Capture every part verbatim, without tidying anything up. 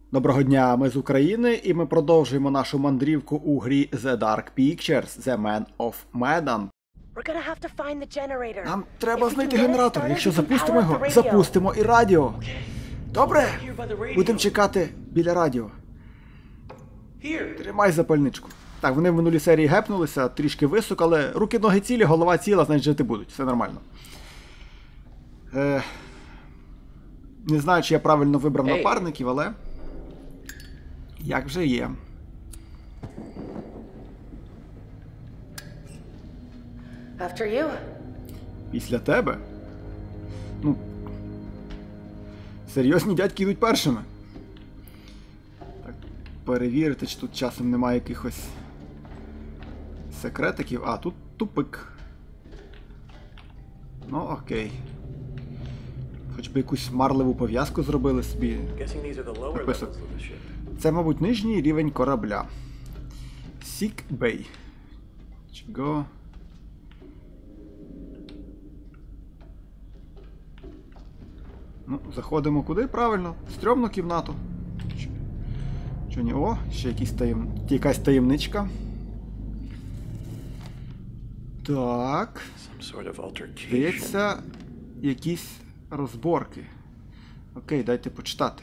Доброго дня, ми з України, і ми продовжуємо нашу мандрівку у грі The Dark Pictures, The Man of Medan. Нам треба знайти генератор. Якщо запустимо його, запустимо і радіо. Добре? Будемо чекати біля радіо. Тримай запальничку. Так, вони в минулій серії гепнулися, трішки високо, але руки-ноги цілі, голова ціла, значить жити будуть. Все нормально. Е... Не знаю, чи я правильно вибрав напарників, але... Як вже є. After you. Після тебе? Ну... Серйозні дядьки йдуть першими. Так, перевірити, чи тут часом немає якихось... секретиків. А, тут тупик. Ну, окей. Хоч би якусь марливу пов'язку зробили собі. Написок. Це, мабуть, нижній рівень корабля. Sick Bay. Чого? Ну, заходимо куди? Правильно. В стрьомну кімнату. Чо ні? О, ще якісь таєм... якась таємничка. Так. Здається, якісь розборки. Окей, дайте почитати.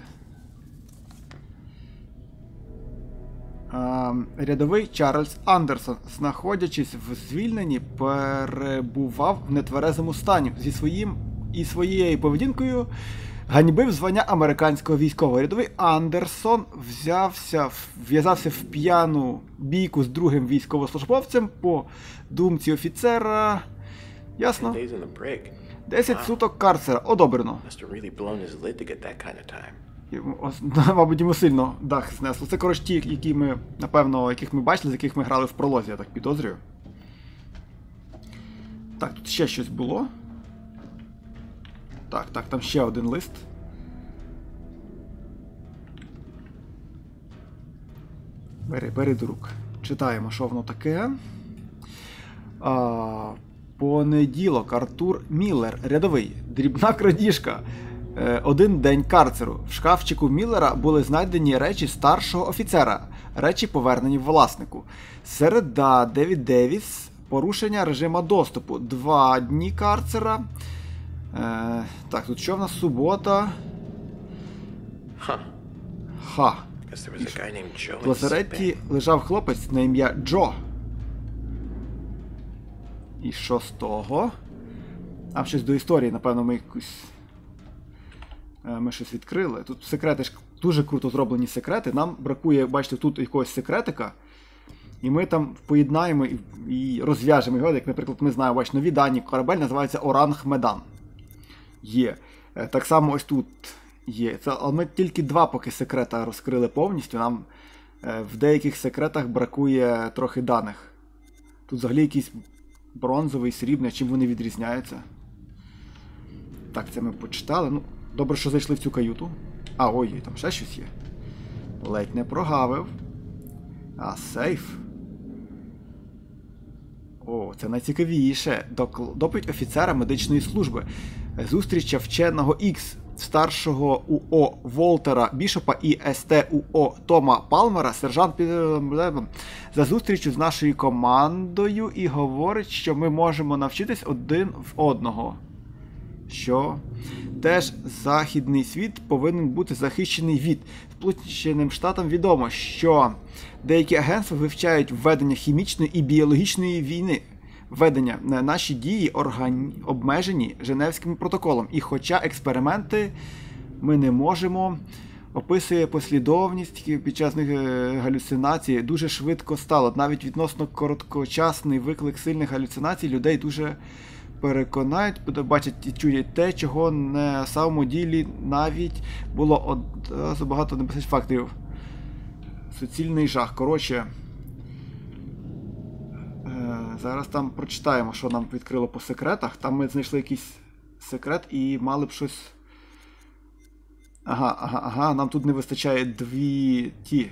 А, рядовий Чарльз Андерсон, знаходячись в звільненні, перебував в нетверезому стані. Зі своїм і своєю поведінкою ганьбив звання американського військового. Рядовий Андерсон взявся, в'язався в п'яну бійку з другим військовослужбовцем по думці офіцера. Ясно? Десять суток карцера. Одобрено. Мабуть, йому сильно дах знесло. Це, коротше, ті, які ми, напевно, яких ми бачили, з яких ми грали в пролозі, я так підозрюю. Так, тут ще щось було. Так, так, там ще один лист. Бери, бери до рук. Читаємо, що воно таке. А, понеділок. Артур Міллер. Рядовий. Дрібна крадіжка. Один день карцеру. В шкафчику Міллера були знайдені речі старшого офіцера. Речі повернені власнику. Середа. Девід Девіс. Порушення режиму доступу. Два дні карцера. Е, так, тут що в нас? Субота. Ха. Ха. В лазаретті лежав хлопець на ім'я Джо. І що з того? А, щось до історії, напевно, ми якусь... Ми щось відкрили. Тут секрети ж дуже круто зроблені секрети. Нам бракує, бачите, тут якогось секретика. І ми там поєднаємо і, і розв'яжемо його. Як, наприклад, ми знаємо, бачите, нові дані. Корабель називається Оранг Медан. Є. Так само ось тут є. Це, але ми тільки два поки секрета розкрили повністю. Нам в деяких секретах бракує трохи даних. Тут взагалі якийсь бронзовий, срібний, чим вони відрізняються. Так, це ми почитали. Ну, добре, що зайшли в цю каюту. А, ой, там ще щось є. Ледь не прогавив. А, сейф. О, це найцікавіше. Допит офіцера медичної служби. Зустріча вченого Ікс, старшого УО Волтера Бішопа і СТ УО Тома Палмера, сержант під... за зустрічю з нашою командою і говорить, що ми можемо навчитись один в одного. Що? Теж західний світ повинен бути захищений від. Сполученим Штатам відомо, що деякі агентства вивчають введення хімічної і біологічної війни. Введення на наші дії органі... обмежені Женевським протоколом. І хоча експерименти ми не можемо, описує послідовність під час них галюцинацій дуже швидко стало. Навіть відносно короткочасний виклик сильних галюцинацій людей дуже переконають, бачать і чують те, чого на самому ділі навіть було одразу багато небезпечних факторів. Суцільний жах. Коротше, зараз там прочитаємо, що нам відкрило по секретах. Там ми знайшли якийсь секрет і мали б щось... Ага, ага, ага, нам тут не вистачає дві ті...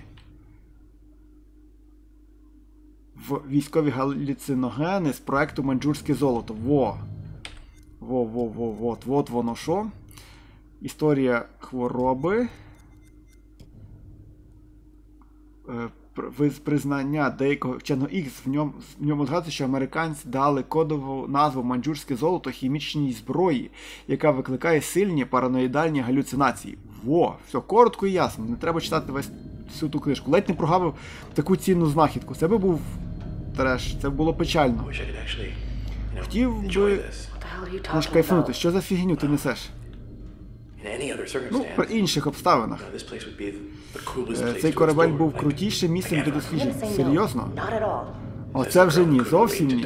В військові галюциногени з проекту Маньчжурське золото. Во! Во, во, во, вот, вот воно що. Історія хвороби. е, пр- признання деякого вченого Ікс, в ньому, в ньому згадується, що американці дали кодову назву манджурське золото хімічній зброї, яка викликає сильні параноїдальні галюцинації. Во, все коротко і ясно, не треба читати весь всю ту книжку. Ледь не прогавив таку цінну знахідку. Це би був треш, це було печально. Хотів би аж кайфнути. Що за фігню ти несеш? Ну, при інших обставинах. Е, Цей корабель був крутішим місцем для досліджень. Серйозно? Оце вже ні, зовсім ні.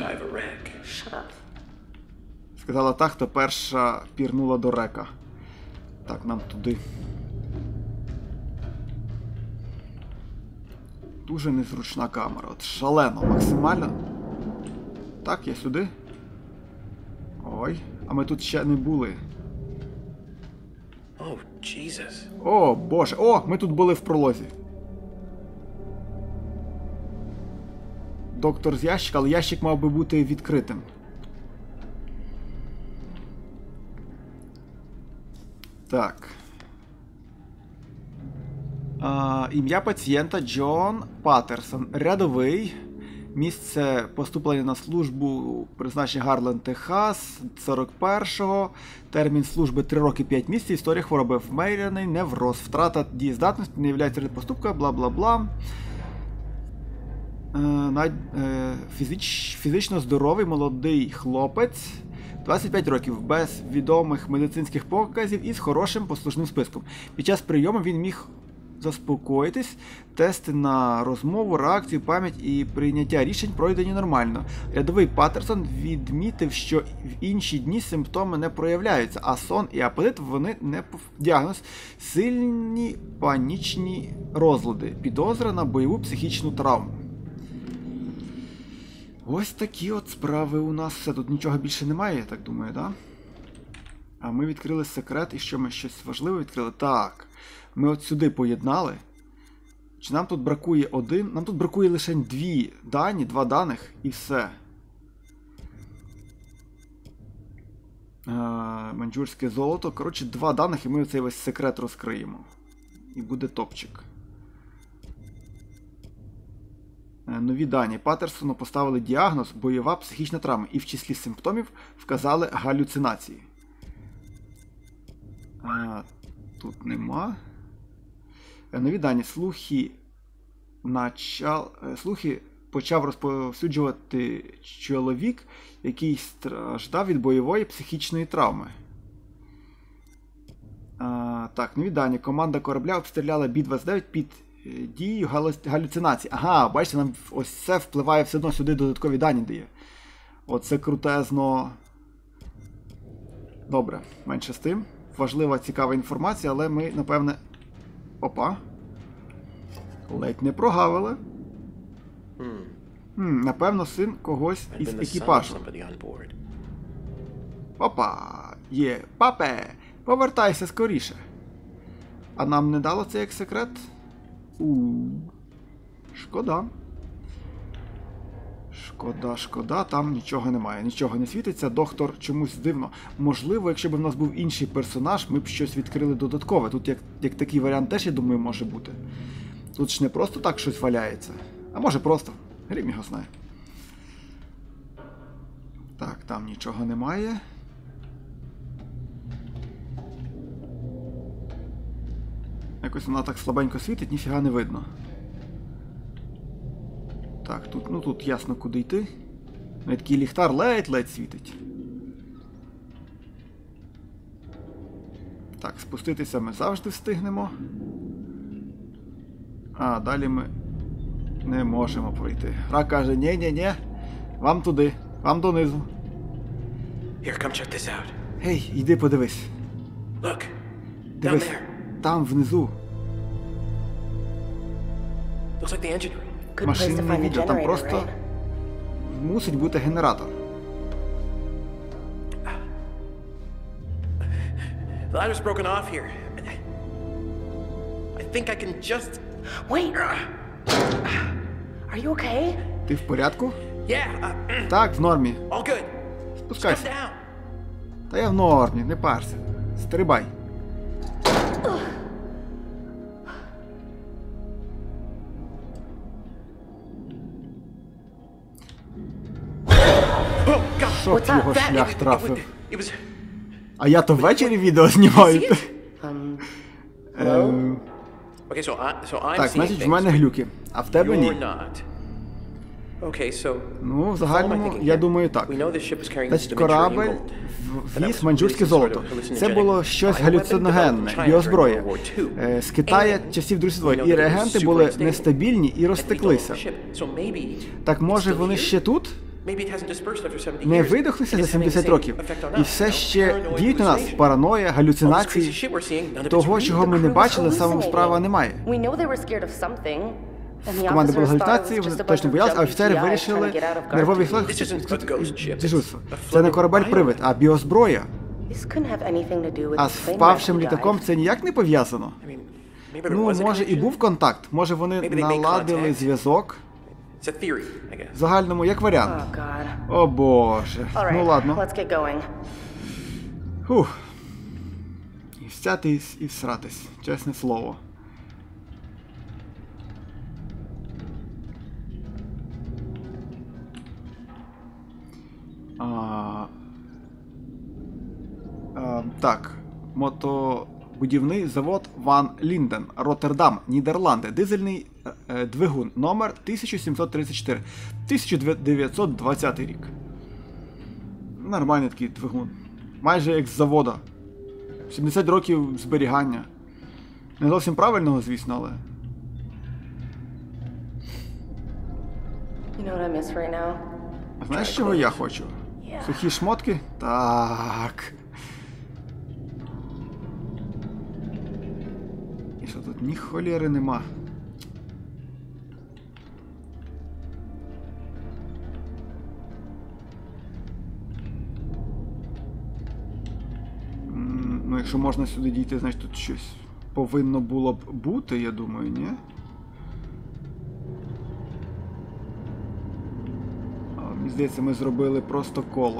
Сказала та, хто перша пірнула до река. Так, нам туди. Дуже незручна камера. От шалено, максимально. Так, я сюди. Ой, а ми тут ще не були. Oh, Jesus. О, боже. О, ми тут були в пролозі. Доктор з ящика, але ящик мав би бути відкритим. Так. А, ім'я пацієнта Джон Паттерсон. Рядовий. Місце поступлення на службу призначення Гарлен, Техас, сорок першого. Термін служби три роки п'ять місяців. Історія хвороби вмеряний, невроз. Втрата дієздатності не являється поступка, бла-бла-бла. Е, е, фізич, фізично здоровий молодий хлопець. двадцять п'ять років, без відомих медицинських показів і з хорошим послужним списком. Під час прийому він міг заспокоїтись, тести на розмову, реакцію, пам'ять і прийняття рішень пройдені нормально. Рядовий Паттерсон відмітив, що в інші дні симптоми не проявляються, а сон і апетит вони не пов... Діагноз – сильні панічні розлади, підозра на бойову психічну травму. Ось такі от справи у нас. Все, тут нічого більше немає, я так думаю, да? А ми відкрили секрет, і що ми щось важливе відкрили? Так, ми от сюди поєднали. Чи нам тут бракує один? Нам тут бракує лише дві дані, два даних і все. Е, манджурське золото. Коротше, два даних і ми оцей весь секрет розкриємо. І буде топчик. Нові дані. Паттерсону поставили діагноз бойова психічна травма і в числі симптомів вказали галюцинації. А, тут нема. Нові дані. Слухи, начал... Слухи почав розповсюджувати чоловік, який страждав від бойової психічної травми. А, так, нові дані. Команда корабля обстріляла Бі двадцять дев'ять під дією галюцинацій. Ага, бачите, нам ось це впливає все одно сюди, додаткові дані дає. Оце крутезно. Добре, менше з тим. Важлива, цікава інформація, але ми, напевне... Опа. Ледь не прогавили. Hmm. Хм, напевно, син когось I've із been the son of екіпажу. somebody on board. Опа! Є, папе! Повертайся скоріше. А нам не дало це як секрет? У. Шкода. Шкода, шкода, там нічого немає, нічого не світиться, доктор чомусь дивно. Можливо, якщо б в нас був інший персонаж, ми б щось відкрили додаткове. Тут як, як такий варіант теж, я думаю, може бути. Тут ж не просто так щось валяється. А може просто. Грім його знає. Так, там нічого немає. Якось вона так слабенько світить, ніфіга не видно. Так, тут, ну тут ясно куди йти. Ну, такий ліхтар ледь-ледь світить. Так, спуститися ми завжди встигнемо. А, далі ми не можемо пройти. Гра каже, ні-ні-ні, вам туди, вам донизу. Here, come check this out. Гей, йди подивись. Look, down Дивись, there. там внизу. Looks like the engine room. Good place to Машинне find the відео, там generator, просто right? мусить бути генератор. The ladder's broken off here. I think I can just... Wait! Are you okay? Ти в порядку? Yeah, uh, Так, в нормі. all good. Just come Спускайся. down. Та я в нормі, не парся. Стрибай. Whoa, God. Щоб What's up? його That, шлях it, it, трафив. it was... А я то ввечері відео знімаю. Um, Ем, Okay, so, I, so I'm Так, seeing значить, в things, мене but глюки, а в тебе you're ні. not. Okay, so... Ну, в Follow my загальному, thinking я here. думаю так. We know this ship was carrying Значить, dimensional корабель gold. в- That was віз маньчжурське really some золото. sort of Це було щось hallucinogenic галюциногенне, bioweapon біозброя. developed during World War Two. Е, З Китая And часів Другої we світової. know І that it was реагенти super були unstable. нестабільні і And we don't розтеклися. know the ship. So maybe Так може it's still вони here? ще тут? Maybe it hasn't dispersed after seventy Не years. видохлися And за it's having the сімдесят same років. effect on І us, все you know? ще Paranoid діють на нас. hallucination. Параноя, All this галюцинації. crazy shit we're seeing, none of it's Того, real. чого ми не бачили, саме справа немає. We know they were scared of something. And the Команда була officers thought it галюцинації, was вони just a bunch точно of боялися, а jumpy офіцери G Is вирішили trying to get out of нервовий Khartoum. This isn't a ghost ship. дежурство. It's a Це не floating корабель-привид, а біозброя. This couldn't have anything to do with А the з plane впавшим wreck we літаком died. це ніяк не пов'язано. I mean, maybe there Ну, was a може і connection. був контакт, може вони Maybe they made наладили contact. зв'язок. It's a theory, I guess. В загальному, як варіант. Oh, God. О боже. All right, Ну ладно. let's get going. Фух. І всятись, і всратись, чесне слово. А, а, так, мотобудівний завод Ван Лінден, Роттердам, Нідерланди, дизельний е, двигун, номер тисяча сімсот тридцять чотири, тисяча дев'ятсот двадцятий рік. Нормальний такий двигун. Майже як з завода. сімдесят років зберігання. Не зовсім правильного, звісно, але... You know what I miss right now? А знаєш, чого я хочу? Сухі шмотки? Так. І що тут ні холєри нема. М, Ну, якщо можна сюди дійти, значить тут щось повинно було б бути, я думаю, ні? А, мені здається, ми зробили просто коло.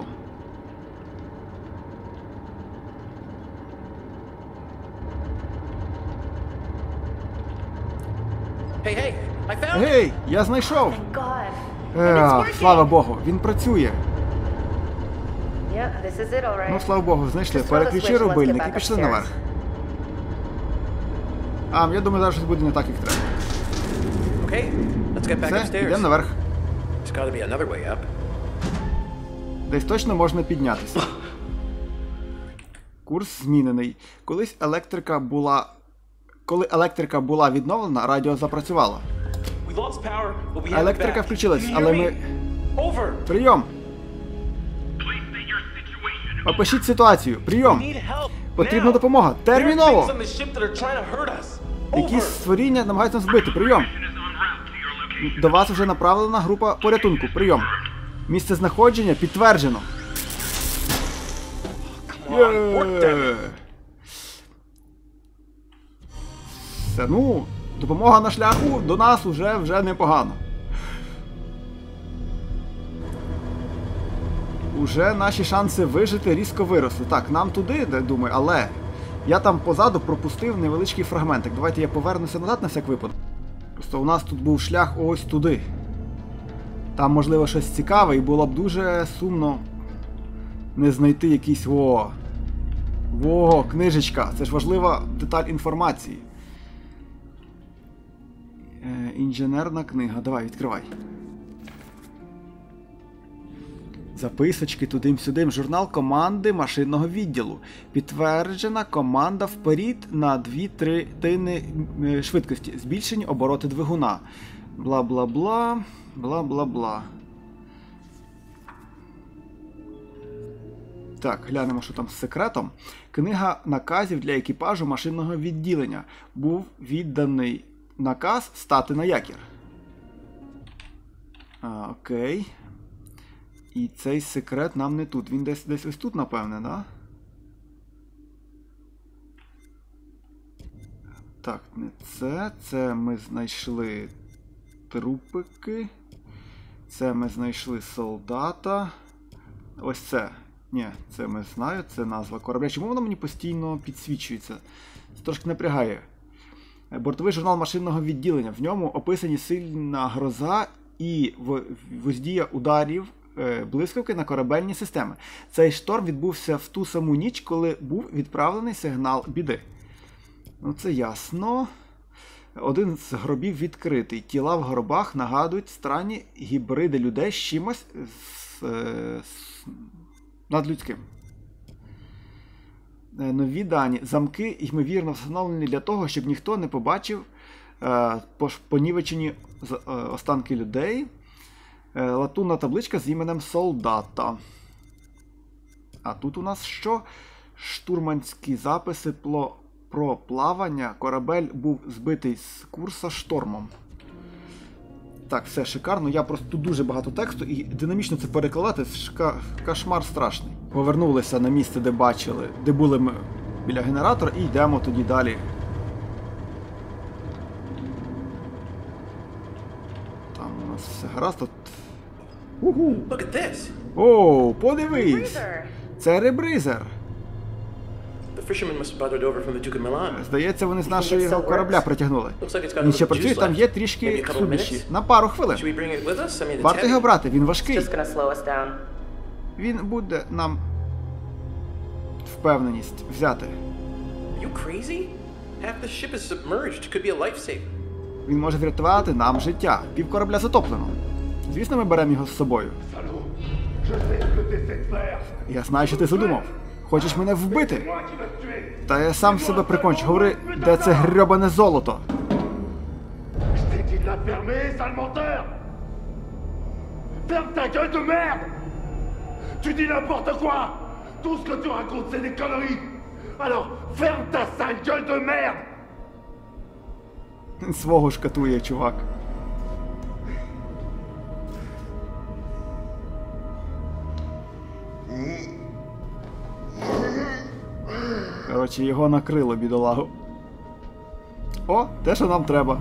Hey, hey, I found it! Гей, я знайшов! Thank God. Е, слава Богу, він працює. Yeah, this is it, all right. Ну, слава Богу, знайшли. Just throw the Переключи switch and let's рубильник get і back пішли upstairs. наверх. А, я думаю, зараз щось буде не так, як треба. Okay, let's get back Все, upstairs. йдемо наверх. There's gotta be another way up. Десь точно можна піднятися. Курс змінений. Колись електрика була... Коли електрика була відновлена, радіо запрацювало. We lost power, but we have it Електрика back. включилась, You hear але me? ми... Over. Прийом! Опишіть ситуацію. Прийом! Need help. Потрібна Now. допомога. There are Терміново! things on this ship that are trying to hurt us. Якісь Over. створіння намагаються нас вбити. Прийом! До вас вже направлена група порятунку. Прийом. Місце знаходження підтверджено. Є! Все, ну, допомога на шляху до нас уже вже непогано. Уже наші шанси вижити різко виросли. Так, нам туди, де думаю, але я там позаду пропустив невеличкий фрагментик. Давайте я повернуся назад на всяк випадок. Просто у нас тут був шлях ось туди. Там, можливо, щось цікаве, і було б дуже сумно не знайти якийсь во. Во, книжечка. Це ж важлива деталь інформації. Е, інженерна книга. Давай, відкривай. Записочки тудим-сюдим. Журнал команди машинного відділу. Підтверджена команда вперед на дві третини швидкості. Збільшені обороти двигуна. Бла-бла-бла. Бла-бла-бла. Так, глянемо, що там з секретом. Книга наказів для екіпажу машинного відділення. Був відданий наказ стати на якір. А, окей. І цей секрет нам не тут. Він десь десь ось тут, напевне, да? Так, не це. Це ми знайшли трупики. Це ми знайшли солдата. Ось це. Ні, це ми знаю, це назва корабля. Чому воно мені постійно підсвічується? Це трошки напрягає. Бортовий журнал машинного відділення. В ньому описані сильна гроза і воздія ударів е, блискавки на корабельні системи. Цей шторм відбувся в ту саму ніч, коли був відправлений сигнал біди. Ну це ясно. Один з гробів відкритий. Тіла в гробах нагадують странні гібриди людей з чимось з, е, з, надлюдським. Е, нові дані. Замки, ймовірно, встановлені для того, щоб ніхто не побачив е, понівечені е, останки людей. Е, латунна табличка з іменем солдата. А тут у нас що? Штурманські записи про... Про плавання. Корабель був збитий з курсу штормом. Так, все шикарно. Я просто тут дуже багато тексту і динамічно це перекладати. Шка... Кошмар страшний. Повернулися на місце, де бачили, де були ми біля генератора, і йдемо тоді далі. Там у нас все гаразд. Тут... Угу. Look at this. О, подивись! Rebreather. Це ребризер. The fishermen must have brought it over from the Duke of Milan. Здається, вони з нашого корабля притягнули. Looks like it's got a Він ще little працює, juice там left. є Maybe трішки a couple of суміші. minutes? На пару Should хвилин. we bring it with us? I mean, it's Варто його heavy. брати, він важкий. Just gonna slow us down. Він буде нам впевненість взяти. Are you crazy? Half the ship is submerged. Could be a lifesaver. Він може врятувати нам життя. Пів корабля затоплено. Звісно, ми беремо його з собою. Я знаю, що ти задумав. Хочеш мене вбити? Та я сам себе прикончу. Говори, де це грьобане золото? Ferme ta gueule de merde! Tu dis n'importe quoi! Tout ce que tu racontes, c'est des conneries! Alors, ferme ta sale gueule de merde! Свого ж катує, чувак. Коротше, його накрило, бідолагу. О, те, що нам треба.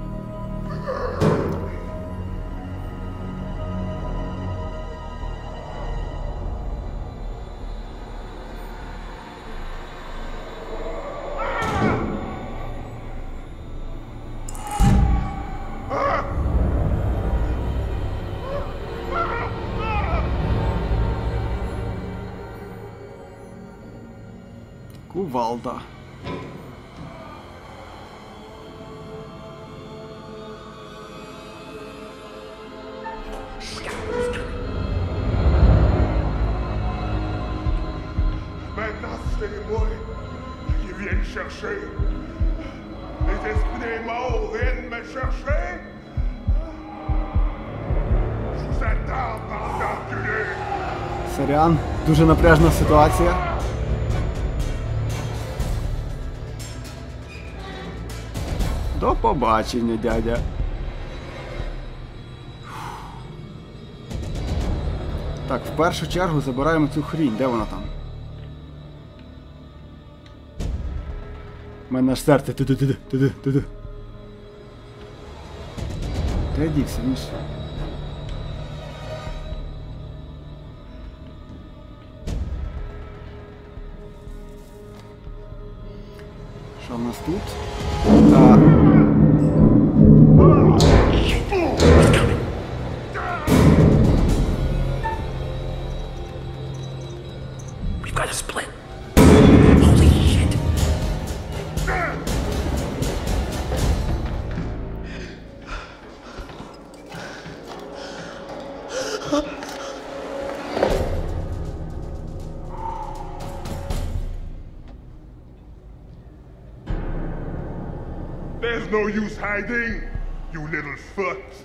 Кувалда. Maintenant, c'est moi qui viens chercher. Les esprits des morts viennent me chercher. Je vous attends, bande d'enculés. Сорян, дуже напряжна ситуація. До побачення, дядя. Так, в першу чергу забираємо цю хрінь. Де вона там? У мене аж серце туди-туди, туди-туди. Де дівся, Міш? Що в нас тут? А... We've got a split. Holy shit. There's no use hiding, you little fucks.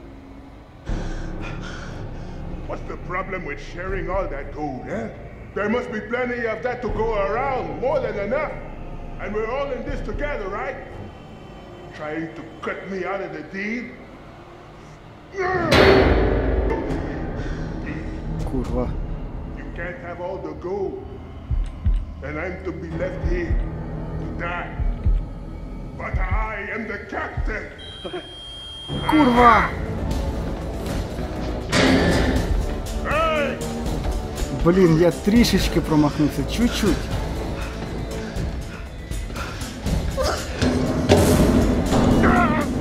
What's the problem with sharing all that gold, eh? There must be plenty of that to go around, more than enough. And we're all in this together, right? Trying to cut me out of the deal? Kurwa. You can't have all the gold. And I'm to be left here to die. But I am the captain. Kurwa! Hey! Блін, я трішечки промахнувся, чуть-чуть.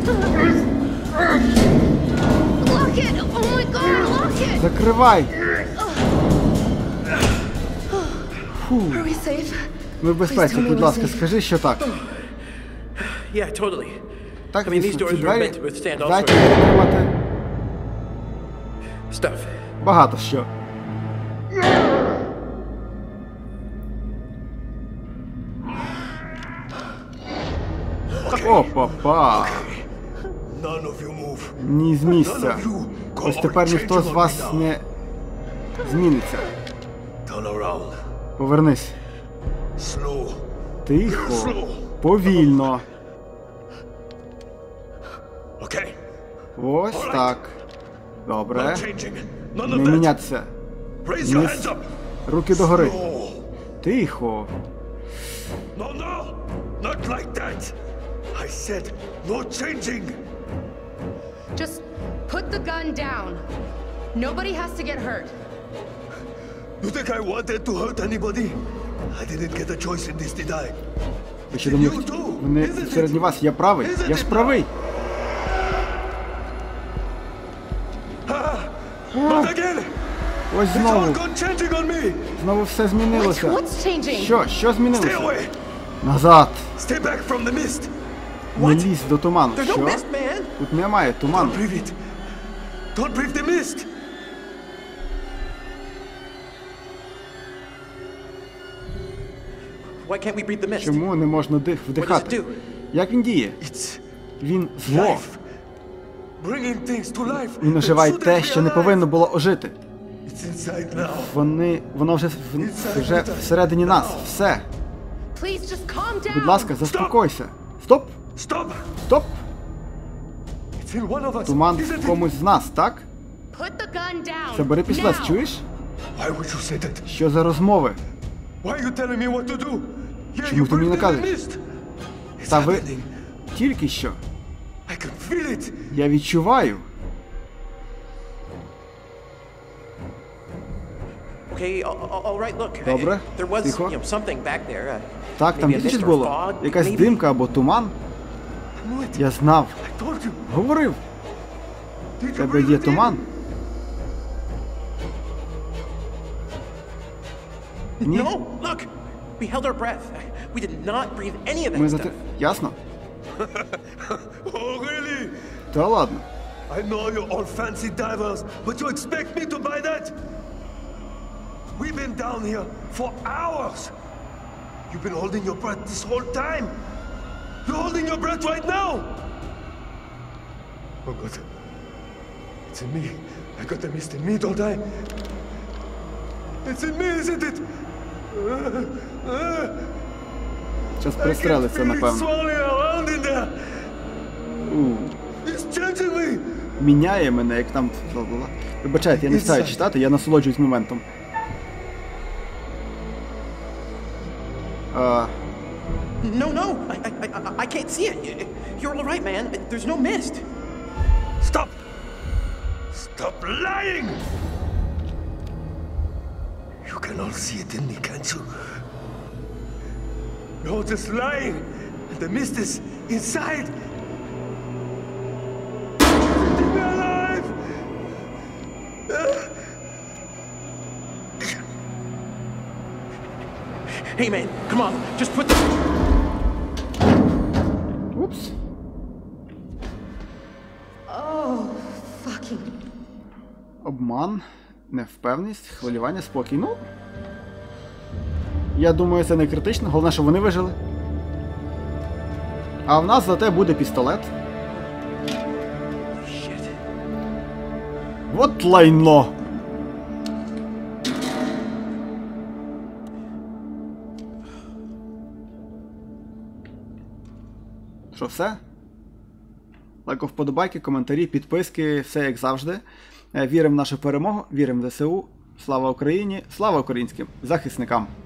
Lock it! Oh my god, lock it! Закривай! Фу. Are we safe? Ми в безпеці, будь ласка, скажи, що так. Yeah, totally. Так, I mean, these звісно, doors ці were двері meant to withstand all здатні sorts витримати Stuff. багато що. О, папа! None of you move. Ні з None місця. of you go Ось тепер or ніхто change з on вас me now. не зміниться. Turn around. Повернись. Slow. Тихо. Slow. Повільно. Okay. Ось так. Добре. No changing. None Не of that. мінятися. Raise your Низ. hands up. Руки догори. No. Тихо. No, no. Not like that. I said no changing. Just put the gun down. Nobody has to get hurt. You think I wanted to hurt anybody? I didn't get a choice in this, did I? Ви що думаєте, вони серед вас, я правий? Я ж правий. Not again. Ось It's all знову. gone changing on me. Знову все змінилося. What's changing? Що? Що Stay змінилося? away. Назад. Stay back from the mist. Не лізь до туману. There's no Що? mist, man. Тут немає туману. Don't breathe it. Don't breathe the mist. Why can't we breathe the mist? Чому не можна дих What does it вдихати? do? Як він діє? It's Він зло. life. Bringing things to life. Він that оживає shouldn't те, be що не alive. повинно було ожити. It's inside now. Вони, воно вже, в- вже всередині нас. Все. Please just calm down. Будь ласка, заспокойся. Стоп! Stop. Стоп! It's in one of us. Туман Isn't в it? комусь з нас, так? Put the gun down. Забери пістолет, Now. чуєш? Why would you say that? Що за розмови? Why are you telling me what to do? Yeah, Чому you ти мені breathed in the наказуєш? mist. It's Та ви happening. тільки що. I can feel it. Я відчуваю. Okay, all, all- all right, look. Добре, There was, тихо. you know, something back there. Uh, Так, там maybe a більше mist or було. fog, Якась maybe. димка або туман. I knew it. Я знав. I told you. Говорив. Did В you тебе breathe є it in? туман. Ні. No, look. We held our breath. We did not breathe any of that Ми stuff. зати... Ясно? Oh, really? Та ладно. I know you're all fancy divers, but you expect me to buy that? We've been down here for hours. You've been holding your breath this whole time. You're holding your breath right now. Oh God. It's in me. I got the mist in me, don't I? It's in me, isn't it? Зараз I can пристрелиться, feel it напевно. swirling around in there. У, It's changing me. міняє мене, як там було. Вибачайте, я не встаю читати, я насолоджуюсь моментом. А, No, no. I, I, I, I can't see it. You're all right, man. There's no mist. Stop! Stop lying! You can all see it in me, can't you? You're just lying, and the mist is inside. Keep me alive! Hey, man, come on. Just put the... упс. Fucking. Обман, невпевненість, хвилювання, спокій. Ну. Я думаю, це не критично. Головне, щоб вони вижили. А в нас зате буде пістолет. Shit. От лайно! Що, все? Лайк, вподобайки, коментарі, підписки, все як завжди. Е, Віримо в нашу перемогу, віримо в ЗСУ. Слава Україні, слава українським захисникам!